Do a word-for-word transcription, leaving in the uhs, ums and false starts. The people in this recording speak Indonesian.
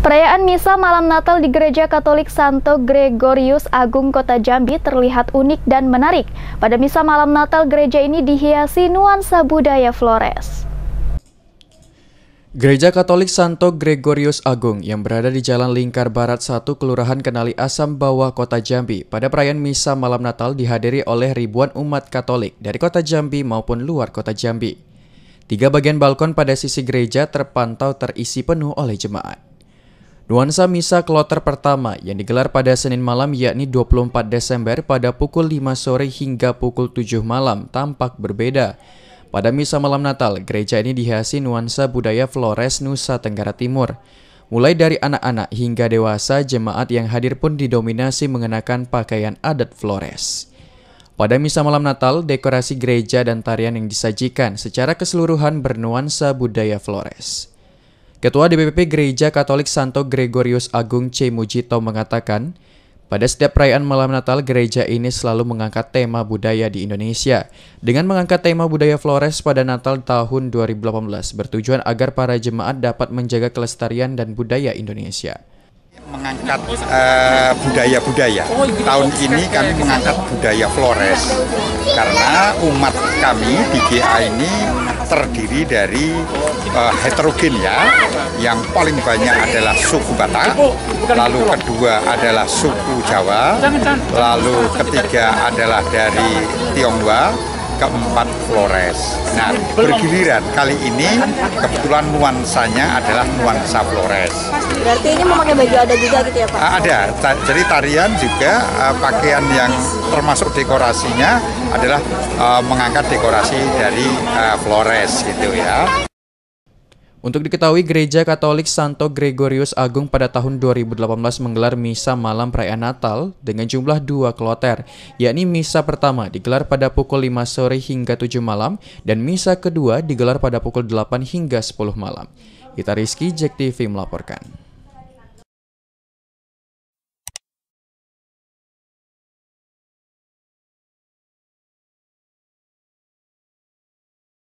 Perayaan Misa Malam Natal di Gereja Katolik Santo Gregorius Agung Kota Jambi terlihat unik dan menarik. Pada Misa Malam Natal, gereja ini dihiasi nuansa budaya Flores. Gereja Katolik Santo Gregorius Agung yang berada di Jalan Lingkar Barat satu, Kelurahan Kenali Asam Bawah, Kota Jambi, pada perayaan Misa Malam Natal dihadiri oleh ribuan umat Katolik dari Kota Jambi maupun luar Kota Jambi. Tiga bagian balkon pada sisi gereja terpantau terisi penuh oleh jemaat. Nuansa Misa Kloter pertama yang digelar pada Senin malam yakni dua puluh empat Desember pada pukul lima sore hingga pukul tujuh malam tampak berbeda. Pada Misa Malam Natal, gereja ini dihiasi nuansa budaya Flores, Nusa Tenggara Timur. Mulai dari anak-anak hingga dewasa, jemaat yang hadir pun didominasi mengenakan pakaian adat Flores. Pada Misa Malam Natal, dekorasi gereja dan tarian yang disajikan secara keseluruhan bernuansa budaya Flores. Ketua D P P Gereja Katolik Santo Gregorius Agung C. Mujito mengatakan, pada setiap perayaan Malam Natal, gereja ini selalu mengangkat tema budaya di Indonesia. Dengan mengangkat tema budaya Flores pada Natal tahun dua ribu delapan belas, bertujuan agar para jemaat dapat menjaga kelestarian dan budaya Indonesia. Mengangkat uh, budaya-budaya. Tahun ini kami mengangkat budaya Flores karena umat kami di G A ini terdiri dari uh, heterogen ya. Yang paling banyak adalah suku Batak, lalu kedua adalah suku Jawa, lalu ketiga adalah dari Tionghoa, keempat Flores. Nah, bergiliran kali ini kebetulan nuansanya adalah nuansa Flores. Berarti ini memakai baju adat juga gitu ya Pak? Ada, jadi tarian juga uh, pakaian yang termasuk dekorasinya adalah uh, mengangkat dekorasi dari uh, Flores gitu ya. Untuk diketahui, Gereja Katolik Santo Gregorius Agung pada tahun dua ribu delapan belas menggelar Misa Malam Perayaan Natal dengan jumlah dua kloter, yakni Misa pertama digelar pada pukul lima sore hingga tujuh malam dan Misa kedua digelar pada pukul delapan hingga sepuluh malam. Ita Rizky, Jack T V melaporkan.